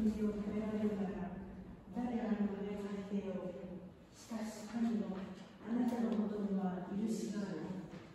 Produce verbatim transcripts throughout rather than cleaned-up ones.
水を食べられるなら、誰があの上されてよう。しかし神よ、あなたのもとには許しがある。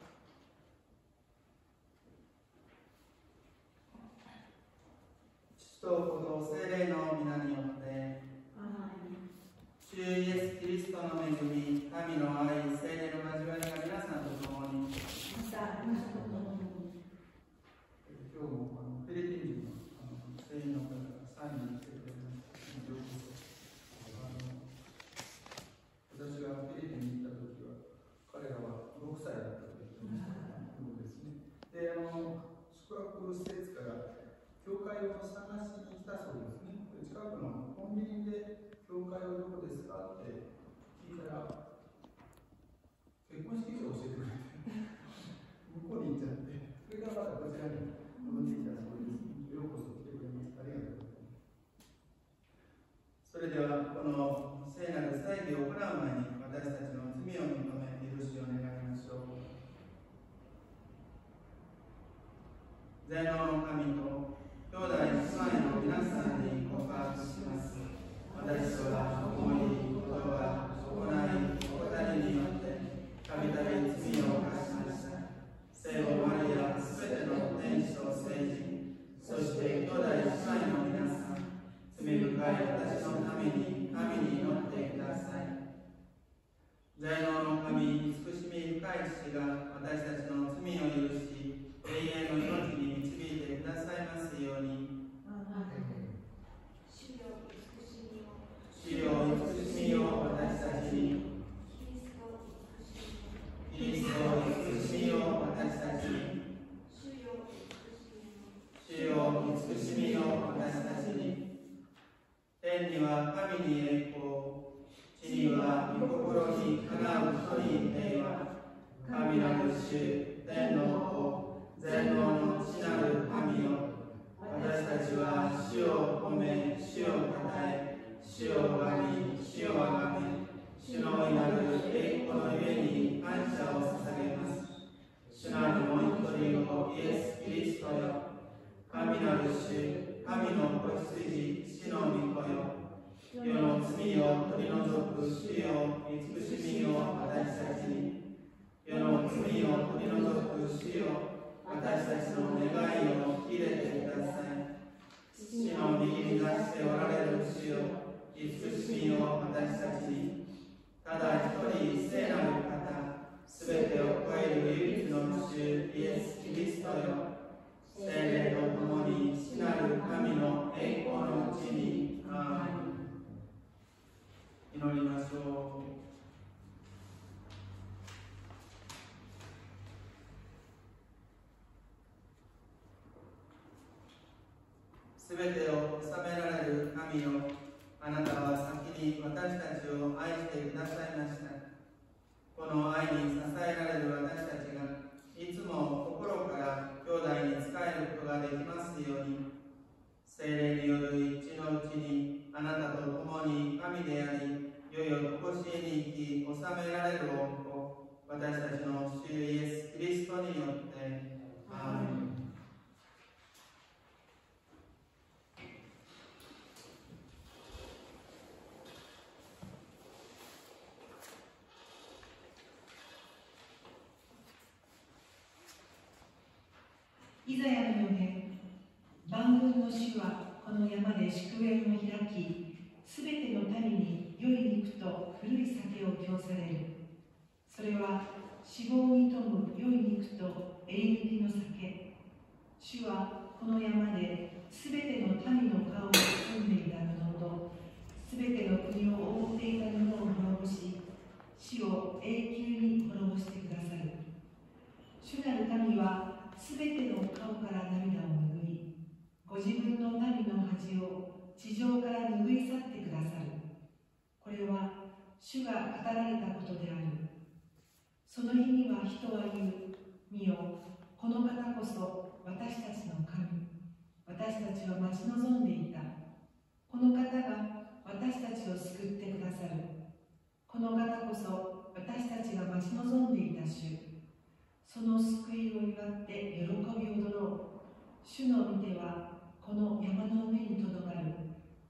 父と子と聖霊の皆によって、主イエス・キリストの恵み、神の愛、聖霊の交わりが皆さんと共に。 また、あなたと共に。 今日もあのフィリピン人のあの聖員の方がサインに来てくれました。あの私がフィリピンに行った時は、彼らはろくさいだったと言ってました。そうですね。で、あの宿泊施設から教会を探しに来たそうですね。近くのコンビニで教会はどこですかって聞いたら、結婚式場を教えてくれて、向こうに行っちゃって、それからまたこちらに戻ってきたそうです。ようこそ来てくれました。ありがとうございます。それでは、この聖なる祭儀を行う前に、私たちの罪を認め、許しを願いましょう。全能の神と兄弟姉妹の皆さんに告白します。私は思い、言葉、行い、怠りによってたびたび罪を犯しました。聖母マリア、すべての天使と聖人、そして兄弟姉妹の皆さん、罪深い私のために神に祈ってください。全能の神、慈しみ深い父が私たちの罪を許し、永遠の命に導いてくださいますように。主よ、慈しみを私たちに。キリスト、慈しみを私たちに。主よ、慈しみを私たちに。天には神に栄光、地には御心にかなう人に平和。神なる主、天の子、全能の父なる神よ。私たちは主を褒め、主をたたえ、主を拝み、主をあがめ、主のいなる栄光のゆえに感謝を捧げます。主なるもう一人のイエス・キリストよ。神なる主、神の子羊、死の御子よ。世の罪を取り除く主よ、慈しみを私たちに。世の罪を取り除く主よ、私たちの願いを入れてください。父の右に出しておられる主よ、慈しみを私たちに。ただ一人聖なる方、すべてを超える唯一の主イエス・キリストよ。聖霊とともに父なる神の栄光のうちに。アーメン。祈りましょう。すべてを治められる神よ、あなたは先に私たちを愛してくださいました。この愛に支えられる私たちがいつも心から兄弟に仕えることができますように、聖霊による一致のうちにあなたと共に神であり、世々とこしえに生き治められる御子、私たちの主イエス・キリストによって。アーメン。 イザヤの予言、万軍の主はこの山で祝宴を開き、すべての民に良い肉と古い酒を供される。それは死亡に富む良い肉と栄抜きの酒。主はこの山ですべての民の顔を包んでいた布と、すべての国を覆っていた布を滅ぼし、死を永久に滅ぼしてくださる。主なる神はすべての顔から涙を拭い、ご自分の民の恥を地上から拭い去ってくださる。これは主が語られたことである。その日には人は言う、見よ、この方こそ私たちの神。私たちは待ち望んでいた。この方が私たちを救ってくださる。この方こそ私たちが待ち望んでいた主。その救いを祝って喜び踊ろう。主の御手はこの山の上にとどまる。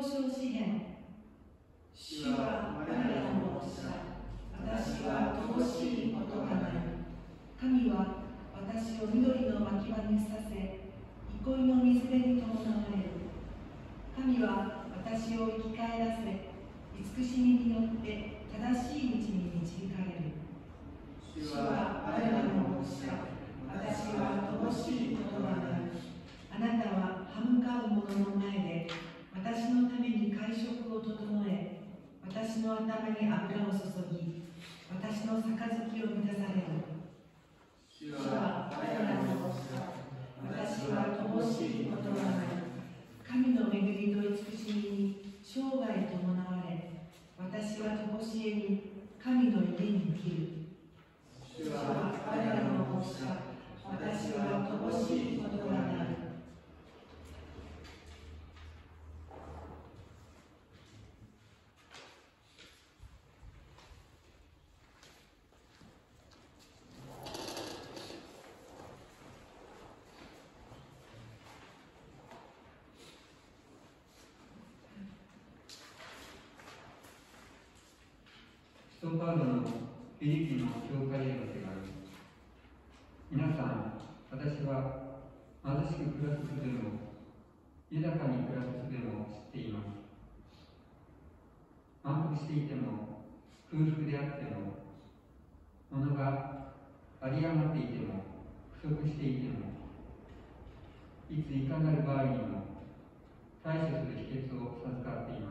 唱詩編。主は我らのおっしゃ、私は乏しいことがない。神は私を緑の牧場にさせ、憩いの水辺に伴われる。神は私を生き返らせ、慈しみによって正しい道に導かれる。主は我らのおっしゃ、私は乏しいことがない。あなたは歯向かう者の前で、私のために会食を整え、私の頭に油を注ぎ、私の杯を満たされる。主は我らのおっしゃ、私は乏しいことがない。神の恵みと慈しみに生涯伴われ、私は常しえに神の家に生きる。主は我らのおっしゃ、私は乏しいことがない。 使徒パウロのフィリピンの教会への手紙。皆さん、私は貧しく暮らす術も豊かに暮らす術も知っています。満腹していても空腹であっても、物が有り余っていても不足していても、いついかなる場合にも対処する秘訣を授かっています。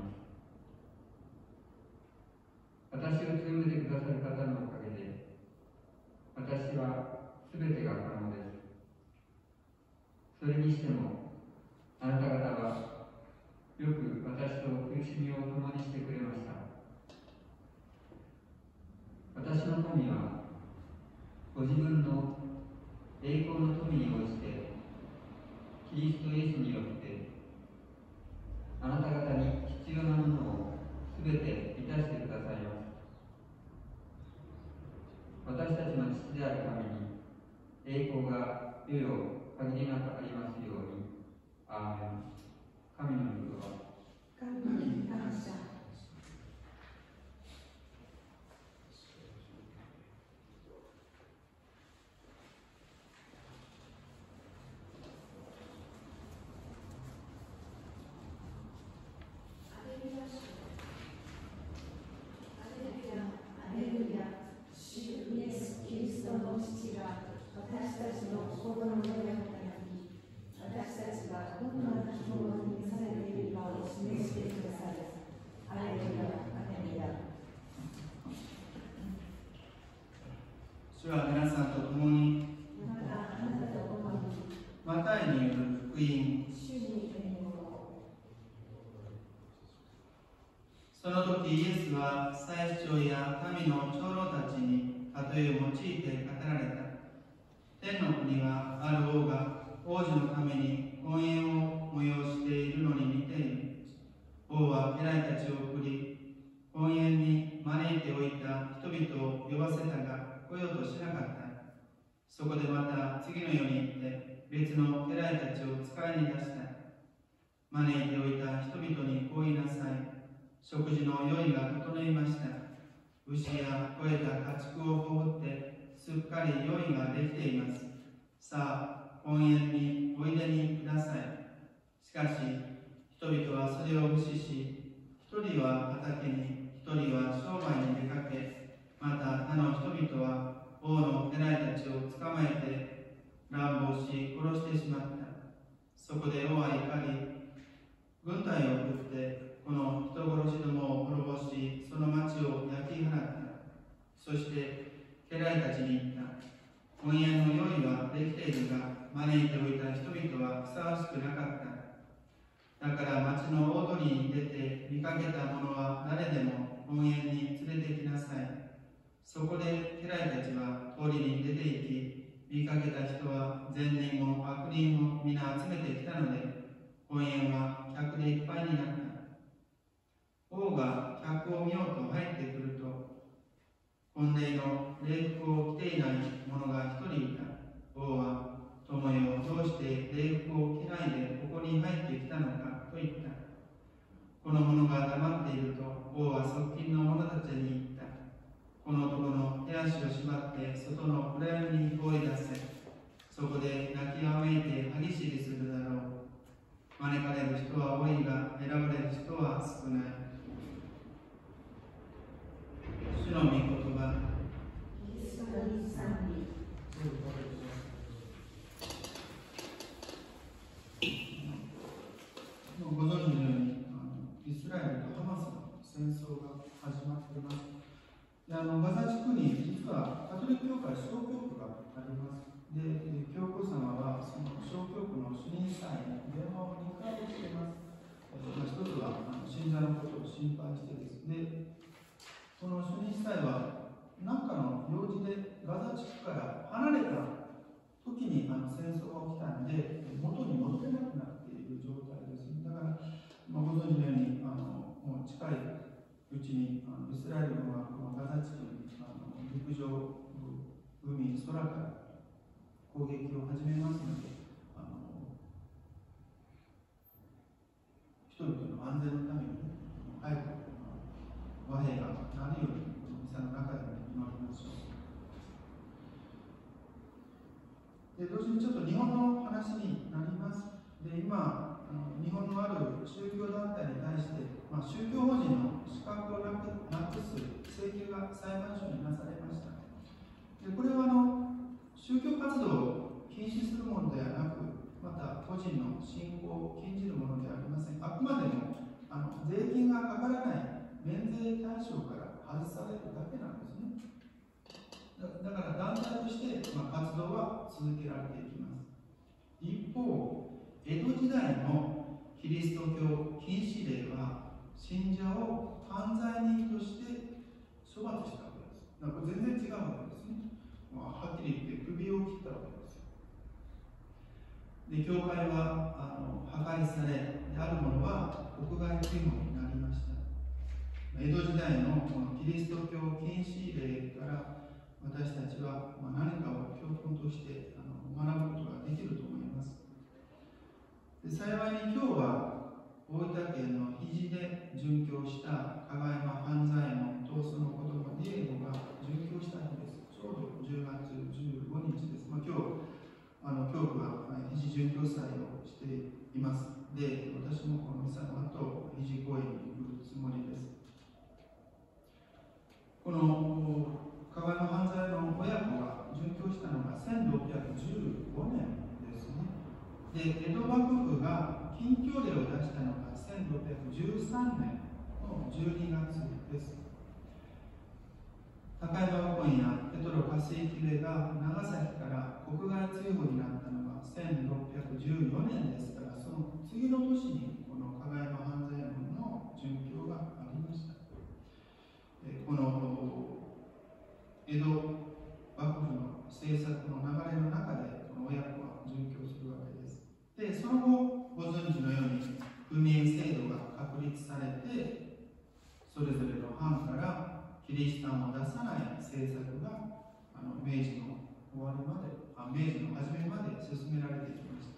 私を紡いでくださる方のおかげで、私はすべてが可能です。それにしても、あなた方はよく私と苦しみを共にしてくれました。私の神は、ご自分の栄光の富に応じて、キリストイエスによって、あなた方に必要なものをすべて満たしてくださいます。私たちの父である神に栄光が世々限りなくありますように。アーメン。神の御言葉。 神に感謝。 主は皆さんと共に、マタイによる福音。その時イエスは祭司長や民の長老たちに例えを用いて語られた。天の国はある王が王子のために婚宴を催しているのに似ている。王は家来たちを送り、婚宴に招いておいた人々を呼ばせたが来ようとしなかった。そこでまた次のように言って別の家来たちを使いに出した。招いておいた人々にこう言いなさい。食事の用意が整いました。牛や肥えた家畜をほぐってすっかり用意ができています。さあ、婚宴においでにください。しかし、人々はそれを無視し、一人は畑に、一人は商売に出かけ、また他の人々は王の家来たちを捕まえて乱暴し殺してしまった。そこで王は怒り、軍隊を送ってこの人殺しどもを滅ぼし、その町を焼き払った。そして家来たちに言った。婚宴の用意はできているが、招いておいた人々はふさわしくなかった。だから町の大通りに出て見かけた者は誰でも婚宴に連れてきなさい。そこで家来たちは通りに出て行き、見かけた人は善人も悪人も皆集めてきたので、婚宴は客でいっぱいになった。王が客を見ようと入ってくると、婚礼の礼服を着ていない者が一人いた。王は、友よ、どうして礼服を着ないでここに入ってきたのかと言った。こ暗闇に放り出せ。そこで泣きわめいて歯ぎしりするだろう。招かれる人は多いが、選ばれる人は少ない。主の御言葉。 キリストに賛美。 ご存知のように、イスラエルとハマスの戦争が始まっています。であのガザ地区に実はカトリック教会小教区があります。で、教皇様はその小教区の主任祭に電話をにかいしています。まあ、一つはあの信者のことを心配してですね、この主任祭は何かの用事でガザ地区から離れた時にあの戦争が起きたんで、元に戻れなくなっている状態です。だから、まあ、ご存知のようにあのもう近いうちにあのイスラエル軍はこのガザ地区にあの陸上、海、空から攻撃を始めますので、あの人々の安全のために早く和平がなるようにこのミサの中でも祈りましょう。で同時にちょっと日本の話になります。で今あの日本のある宗教団体に対して、まあ、宗教法人の資格をなくなくす請求が裁判所になされました。でこれはあの宗教活動を禁止するものではなく、また個人の信仰を禁じるものではありません。あくまでもあの税金がかからない免税対象から外されるだけなんですね。だ, だから団体として、まあ、活動は続けられていきます。一方、江戸時代のキリスト教禁止令は信者を犯罪人として処罰したわけです。だから全然違うわけですね。まあ、はっきり言って首を切ったわけです。で、教会はあの破壊され、であるものは国外追放になりました。江戸時代のこのキリスト教禁止令から私たちは何かを教訓としてあの学ぶことができると思います。で幸いに今日は大分県の肘で殉教した加賀山半左衛門とその子供ディエゴが殉教した日です。ちょうどじゅうがつじゅうごにちです。まあ、今日あの教区は肘殉教祭をしています。で、私もこのミサの後肘公園に行くつもりです。この加賀山半左衛門親子が殉教したのがせんろっぴゃくじゅうごねんですね。で、江戸幕府が禁教令を出したのがせんろっぴゃくじゅうさんねんのじゅうにがつです。高山本やペトロカスイキレが長崎から国外追放になったのがせんろっぴゃくじゅうよねんですから、その次の年にこの加賀山半左衛門の殉教がありました。この江戸幕府の政策の流れの中でこの親子は殉教するわけです。で、その後ご存知のように不明制度が確立されて、それぞれの藩からキリシタンを出さない政策があの明治の終わりまであ明治の初めまで進められてきました。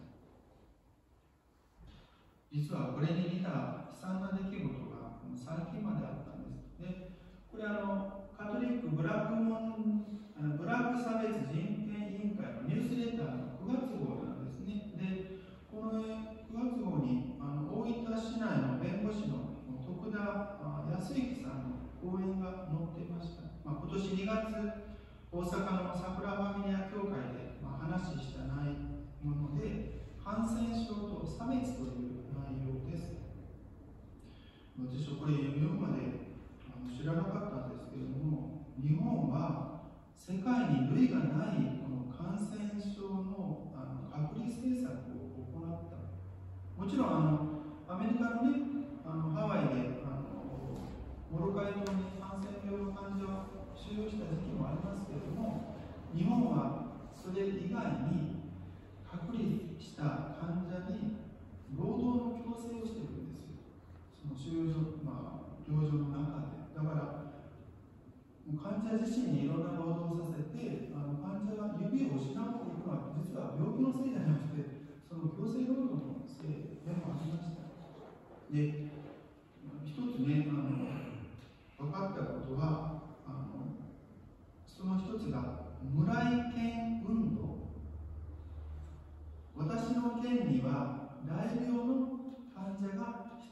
実はこれに似た悲惨な出来事が最近まであったんです。でこれあのカトリックブラックモンブラック差別人権委員会のニュースレターのくがつごうなんですね。でこのくがつごうにあの大分市内の弁護士の徳田康之さんの講演が載っていました。まあ、今年にがつ大阪の桜ファミリア協会で、まあ、話した内容で感染症と差別という内容です。私はこれ読むまで知らなかったんですけれども、日本は世界に類がない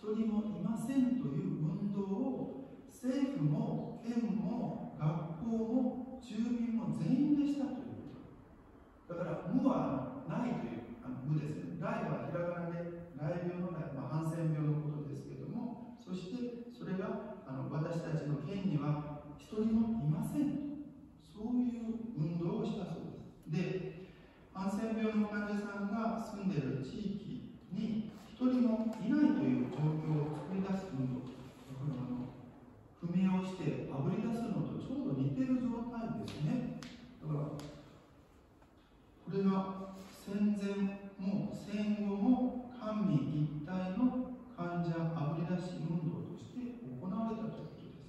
一人もいませんという運動を政府も県も学校も住民も全員でしたということだから、無はないというあの無ですね。来はひらがなで来病の来、まあ、ハンセン病のことですけども、そしてそれがあの私たちの県には一人もいませんと、そういう運動をしたそうです。で、ハンセン病の患者さんが住んでいる地域に一人もいないという状況を作り出す運動、だからあの不明をしてあぶり出すのとちょうど似てる状態ですね。だからこれが戦前も戦後も官民一体の患者あぶり出し運動として行われたということです。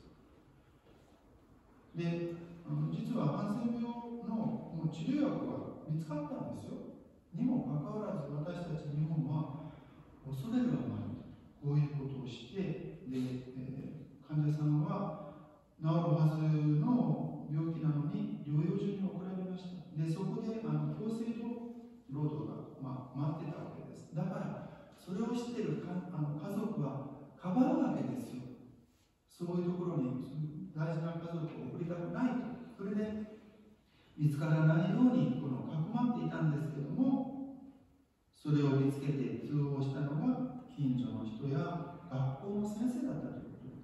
で、あの実はハンセン病のもう治療薬は見つかったんですよ。にもかかわらず私たち日本は恐れるあまりこういうことをして、で、えー、患者さんは治るはずの病気なのに療養所に送られました。で、そこであの強制労働が、まあ、待ってたわけです。だからそれを知っているかあの家族はかばうわけですよ。そういうところに大事な家族を送りたくないと。それで見つからないようにこのかくまっていたんですけども、それを見つけて通報したのが近所の人や学校の先生だったということです、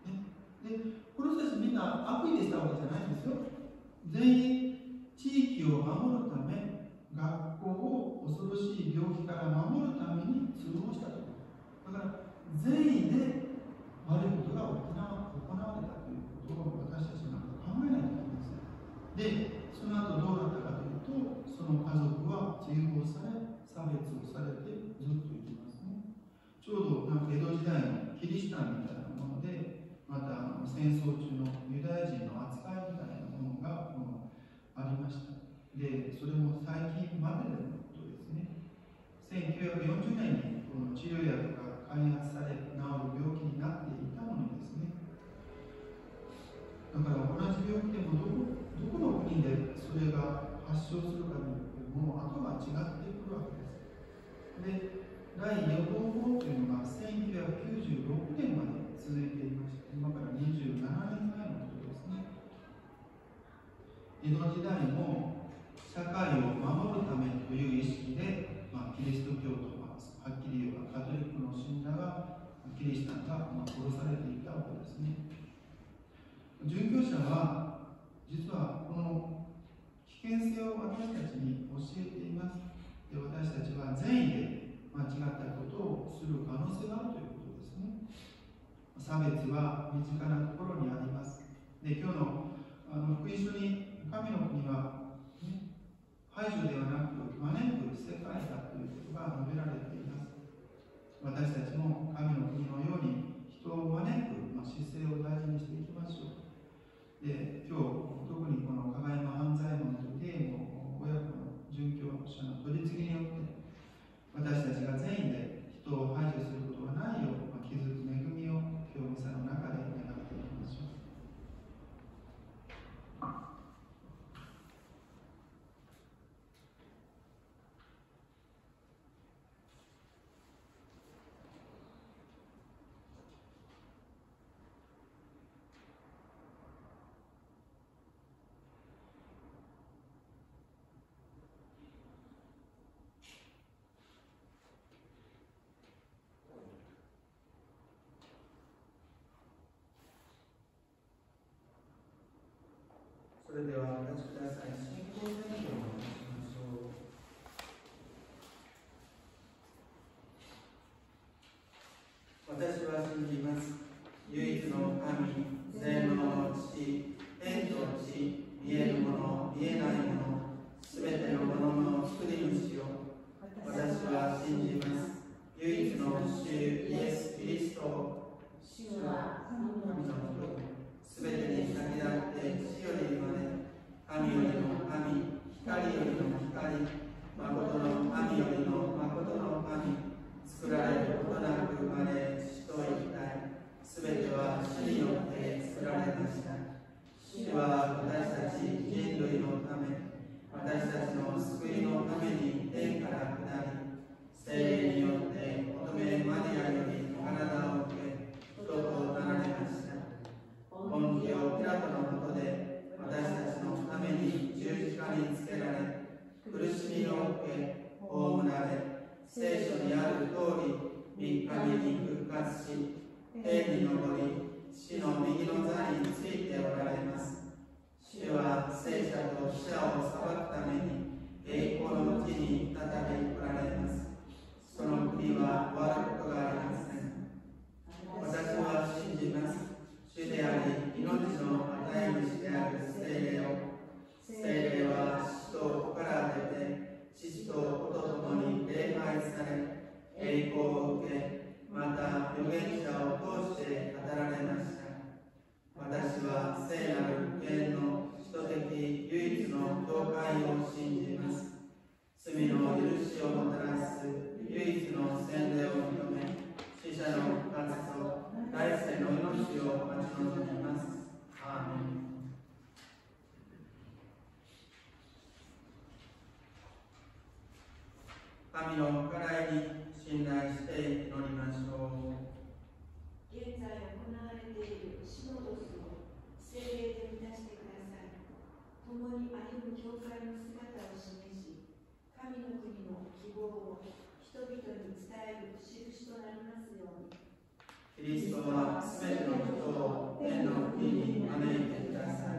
ね、で、この人たちみんな悪意でしたわけじゃないんですよ。全員地域を守るため、学校を恐ろしい病気から守るために通報したということ。だから全員で悪いことが行われたということを私たちなんか考えないといけません。で、その後どうなったかというと、その家族は追放され、差別をされてずっといきますね。ちょうどなんか江戸時代のキリシタンみたいなもので、またあの戦争中のユダヤ人の扱いみたいなものがもうありました。で、それも最近までのことですね。せんきゅうひゃくよんじゅうねんにこの治療薬が開発され、治る病気になっていたのにですね。だから同じ病気でもどこどこの国でそれが発症するかによってもう後が違ってくるわけです。で、来予防法というのがせんきゅうひゃくきゅうじゅうろくねんまで続いていました。今からにじゅうななねんまえのことですね。江戸時代も社会を守るためという意識で、まあ、キリスト教徒ははっきり言えばカトリックの信者がキリシタンが、まあ、殺されていたわけですね。殉教者は実はこの危険性を私たちに教えています。で、私たちは善意で間違ったことをする可能性があるということですね。差別は身近なところにあります。で、今日のあの福音書に神の国は、ね、排除ではなく招く世界だということが述べられています。私たちも神の国のように人を招く、まあ、姿勢を大事にしていきましょう。で、今日特にこの加賀山半左衛門というテーマを親子の殉教者の取り次ぎによって私たちが善意で人を排除することがないよう、まあ、気づく恵みを今日ミサの中で願っていきましょう。 それではお立ちください。信仰宣言をいたしましょう。私は信じます。唯一の神、全能の父、天と地、見えるもの、見えないもの、すべてのものの作り主を私は信じます。唯一の主イエス・キリスト、主は神の人、すべてに先立って地より生まれ、神よりの神、光よりの光、誠の神よりの誠の神、作られることなく生まれ、主と一体、すべては主によって作られました。主は私たち人類のため、私たちの救いのために天から下り、聖霊によって乙女マリアより体る通り三日目に復活し、天に昇り、死の右の座についておられます。主は聖者と死者を裁くために栄光の地に再び来られます。その国は終わることがありません。私は信じます。主であり、命の与え主である聖霊を。聖霊は父と子から出て、父と子と共に礼拝され、栄光を受け、また預言者を通して語られました。私は聖なる福音の使徒的唯一の教会を信じます。罪の許しをもたらす唯一の洗礼を認め、死者の復活と来世の命を待ち望みます。アーメン。神の計らいに信頼して祈りましょう。 現在行われているシノドスを聖霊で満たしてください。共に歩む教会の姿を示し、神の国の希望を人々に伝える印となりますように。 キリストはすべての人を天の国に招いてください。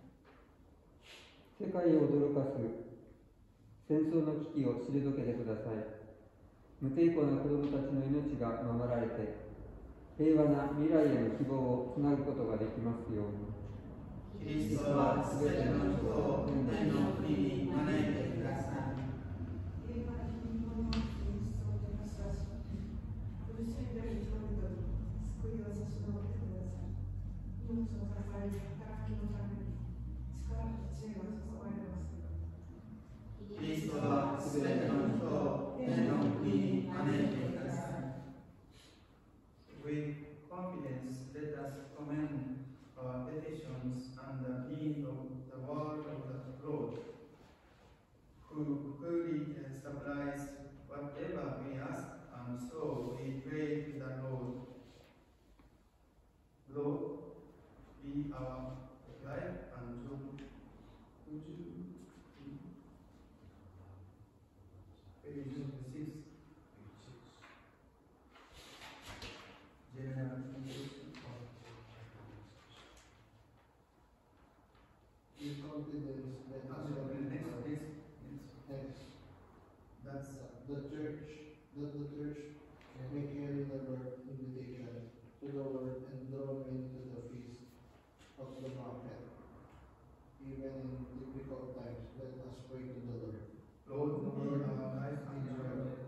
世界を驚かす戦争の危機を退けてください。無抵抗な子供たちの命が守られて、平和な未来への希望をつなぐことができますように。 キリストはすべての人を天の国に招いてください。 平和な日本の現実を照らし出し、苦しんでいる人々に救いを差し伸べてください。命を支える働きのために力と知恵が注がれますように。 キリストはすべての人を天の国に招いてください。With confidence, let us commend our petitions and the need of the word of the Lord, who fully supplies whatever we ask, and so we pray to the Lord. Lord, be our life and joy. Would you page six? General With confidence, let us next, next, next. next. That's The church, that the church may carry the Lord's invitation to the word and draw men to the feast of the prophet. Even in difficult times, let us pray to the Lord. Lord, be our life and joy.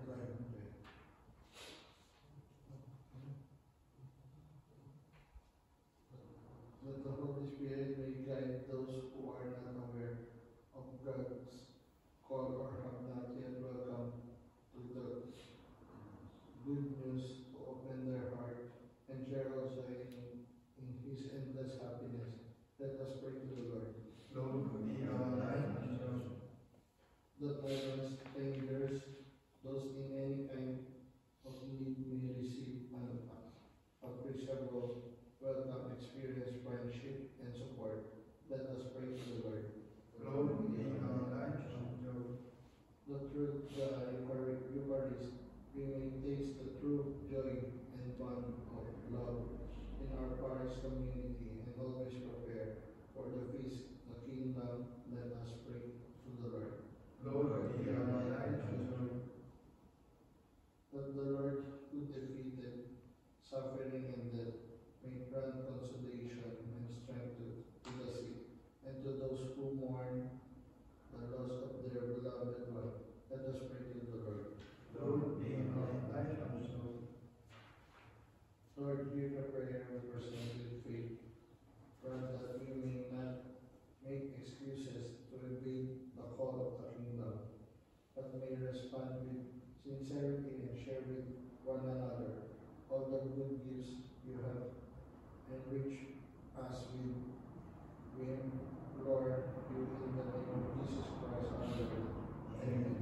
Let the Holy Spirit may guide those who are not aware of God's call or have not yet welcomed to the good news to open their heart and share also in, in His endless happiness. Let us pray to the Lord. Lord, be our life and joy. That parents, strangers, those in any kind of need may receive an appreciable welcome, experience, friendship, and support. Let us pray to the Lord. Lord, be our life and joy. The through the Eucharist, we may taste the true joy and bond of love in our parish community and always prepare for the feast, the kingdom. Let us pray to the Lord. Lord, be our life and joy. That the Lord who defeated suffering and death may grant consolation and strength to, to the sick and to those who mourn the loss of their beloved one. Let us pray to the Lord. Lord, be our life and joy. Lord, hear the prayer we present with faith. Grant that we may not make excuses to evade the call of the kingdom, but may respond with sincerity and share with one another all the good gifts you have enriched us with. We implore you in the name of Jesus Christ our Lord. Amen.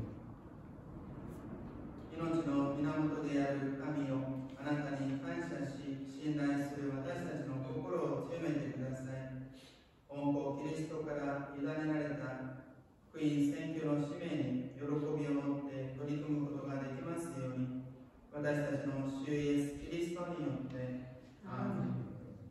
命の源である神よ、あなたに感謝し、信頼する私たちの心を強めてください。本校キリストから委ねられた福音宣教の使命に喜びを持って取り組むことができますように、 私たちの主イエス・キリストによって。アーメン。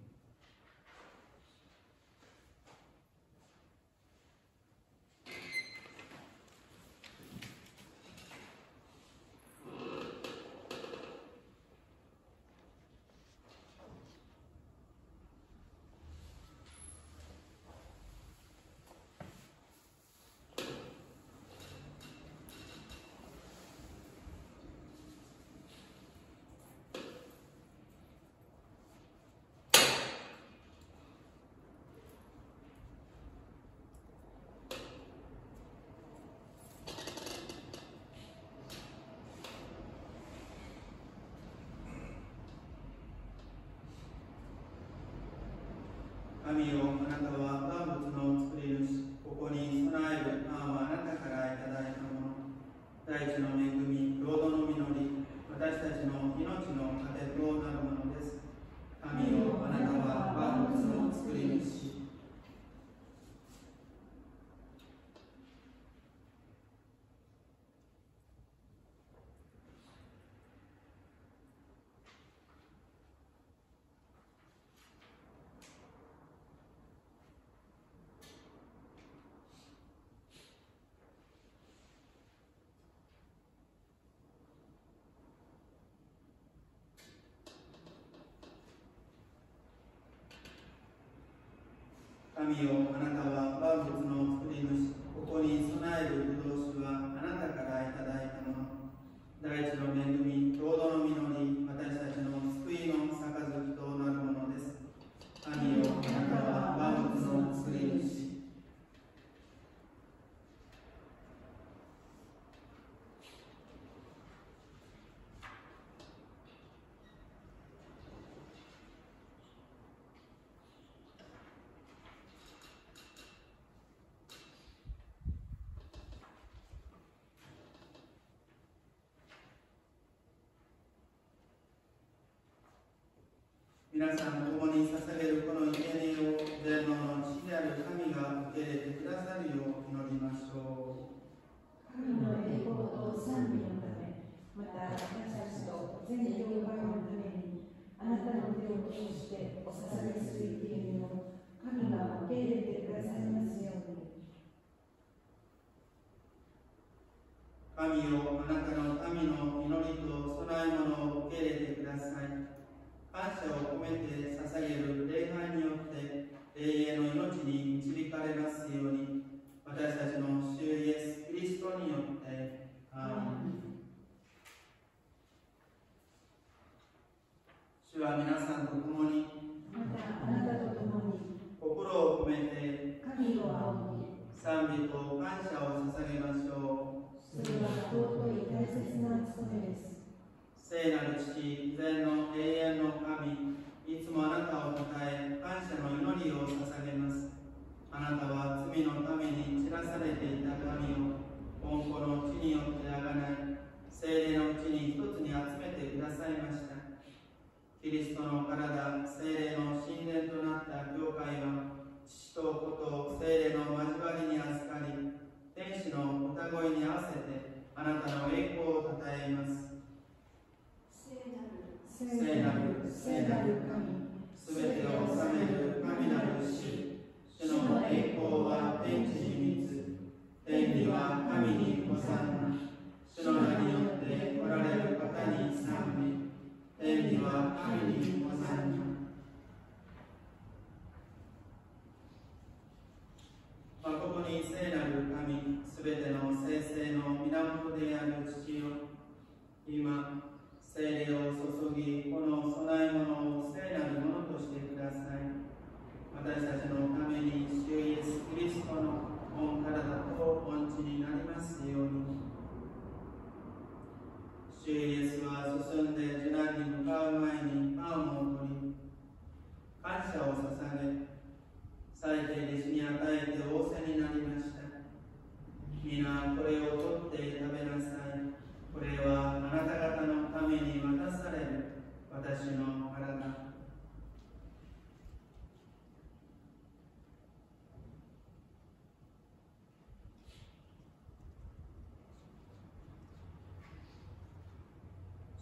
神よ、あなたは万物の作り主、ここに備えるパンはあなたからいただいたもの。大地の恵み、労働の実り、私たちの命の糧となるものです。神よ、あなたは万物の作り主。神よ、あなたは万物の作り主、ここに備える葡萄酒はあなたからいただいたもの。大地の恵み、労働の実り、私たちの救いの杯となるものです。神よ、あなたは万物の作り主。皆さん共に捧げるこの生贄を全能の父である神が受け入れてくださるよう祈りましょう。 神の栄光と賛美のため、また私たちと全教会のために、あなたの手を通してお捧げする生贄を神が受け入れてくださいますように。 神よ、あなたの民の祈りと供え物を受け入れてください。感謝を込めて捧げる礼拝によって永遠の命に導かれますように、私たちの主イエス・キリストによって。アーメン。主は皆さんと共に、 またあなたと共に心を込めて神を仰ぎ、 賛美と感謝を捧げましょう。 それは尊い大切な務めです。 聖なる父、全の永遠の神、いつもあなたをたたえ、感謝の祈りを捧げます。あなたは罪のために散らされていた神を、恩子の地によってあがない、聖霊のうちに一つに集めてくださいました。キリストの体、聖霊の神殿となった教会は、父と子と聖霊の交わりに預かり、天使の歌声に合わせて、あなたの栄光をたたえます。聖なる、聖なる神、すべてを治める神なる主、主の栄光は天地に満つ、天には神にホサンナ、主の名によって来られる方に賛美、天には神にホサンナ。誠に聖なる神、すべての聖々の源である父よ、今、聖霊を注ぎ、この供え物を聖なるものとしてください。私たちのために主イエス・キリストの御体と御血になりますように。主イエスは進んで受難に向かう前にパンを取り、感謝を捧げ、祭司弟子に与えて仰せになりました。皆これを取って食べなさい。これはあなた方のために渡される私の体。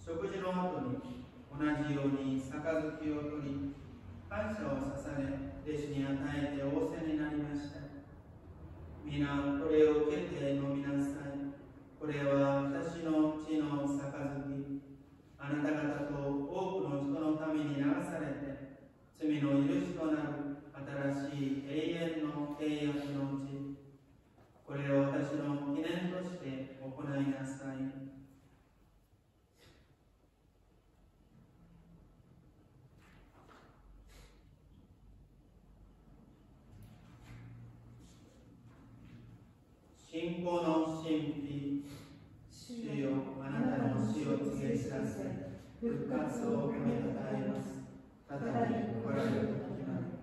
食事の後に同じように杯を取り、感謝を捧げ、弟子に与えて仰せになりました。皆、これを受けて飲みなさい。これは私の血の杯。あなた方と多くの人のために流されて、罪の許しとなる新しい永遠の契約の血。これを私の記念として行いなさい。信仰の神秘、主よ、あなたの死を告げ知らせ、復活を褒めたたえます。再び来られる時まで。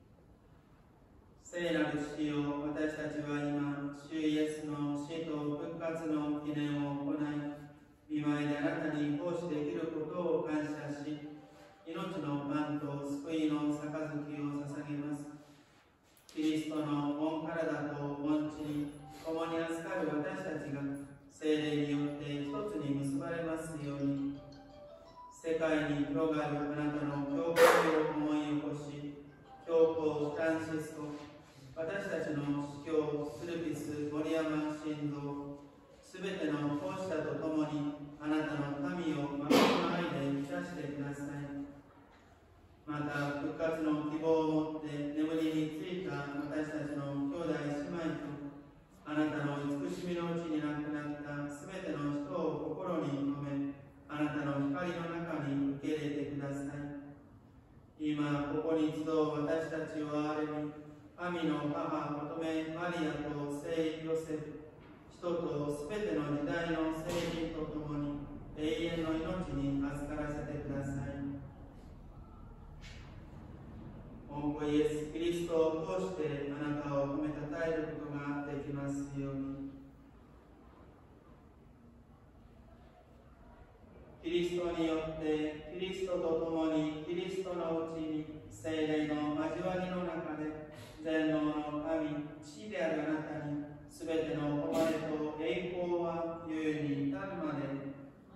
聖なる死よ、私たちは今、主イエスの死と復活の記念を行い、見舞いであなたに奉仕できることを感謝し、命のパンと救いの杯を捧げます。キリストの御体と御血に共に預かる私たちが聖霊によって一つに結ばれますように、世界に広がるあなたの教会を思い起こし、教皇フランシスコ、私たちの司教スルピス森山晋三、すべての奉仕者と共にあなたの民を誠の愛で満たしてください。また復活の希望を持って眠りについた私たちの兄弟姉妹と、あなたの慈しみのうちに亡くなったすべての人を心に留め、あなたの光の中に受け入れてください。今ここに集う私たちを憐れみ、神の母乙女マリアと聖ヨセフ、人とすべての時代の聖人とともに永遠の命に預からせてください。御子イエス・キリストを通してあなたを褒めたたえることができますように。キリストによってキリストと共にキリストのうちに聖霊の交わりの中で全能の神、父であるあなたにすべての誉れと栄光は永遠に至るまで。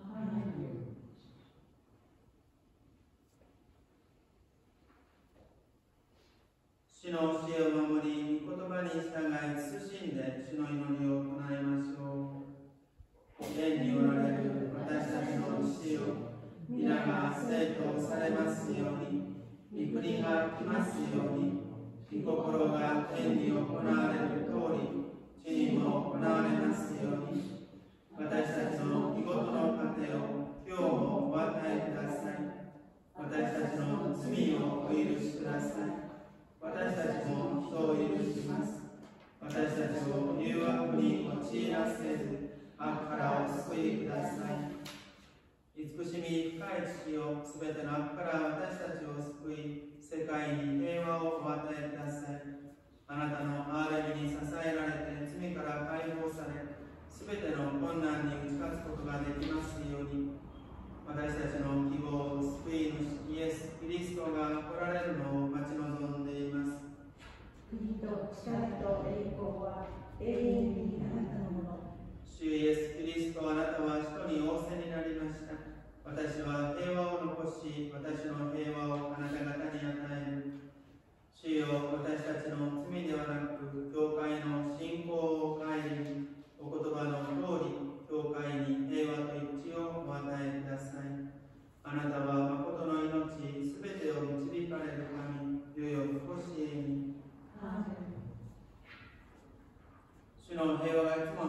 主の教えを守り、御言葉に従い慎んで主の祈りを行いましょう。天におられる私たちの父よ、皆が聖とされますように、御国が来ますように、御心が天に行われる通り、地にも行われますように。私たちの日ごとの糧を今日もお与えください。私たちの罪をお許しください。私たちも人を許します。私たちを誘惑に陥らせず、悪からお救いください。慈しみ深い父よ、すべての悪から私たちを救い、世界に平和をお与えください。あなたの憐れみに支えられて罪から解放され、すべての困難に打ち勝つことができますように。私たちの希望、救い主イエス・キリストが来られるのを待ち望んでいます。 国と力と栄光は永遠にあなたのもの。 主イエス・キリスト、あなたは人に仰せになりました。私は平和を残し、私の平和をあなた方に与える。主よ、私たちの罪ではなく、教会の信仰を顧み、お言葉の通り、教会に平和と一致をお与えください。あなたは誠の命すべてを導かれる神、よよこしえに。主の平和がいつも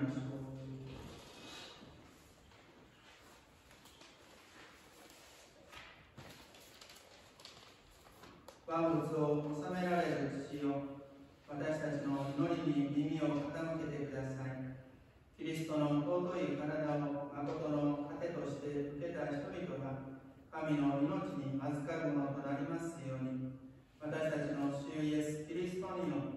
ましょう。万物を治められる父よ、私たちの祈りに耳を傾けてください。キリストの尊い体を誠の糧として受けた人々が神の命に預かるものとなりますように、私たちの主イエス・キリストによって、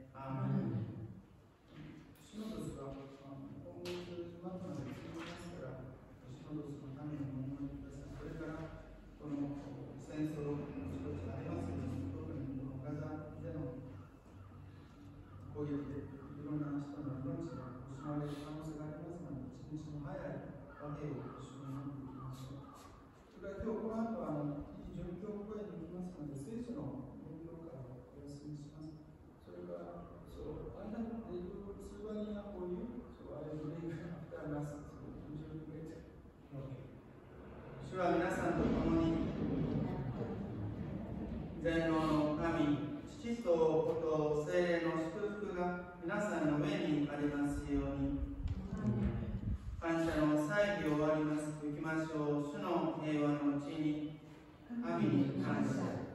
アーメン。 シノドスが今月末まで続きますから、シノドスのためにお祈りください。それから、この戦争の一つありますけども、特にこのガザでの攻撃でいろんな人の命が失われる可能性がありますので、一日も早い和平を一緒に祈っていきましょう。それから今日この後はあの準教会に行きますので、聖書の勉強会をお休みします。それから、そう、I have they do souvenir for you, so I will leave after mass, so usually get okay. 主は皆さんと共に、全能の神、父と子と聖霊の祝福が皆さんの上にありますように。感謝の祭儀を終わります。行きましょう。主の平和のうちに、神に感謝。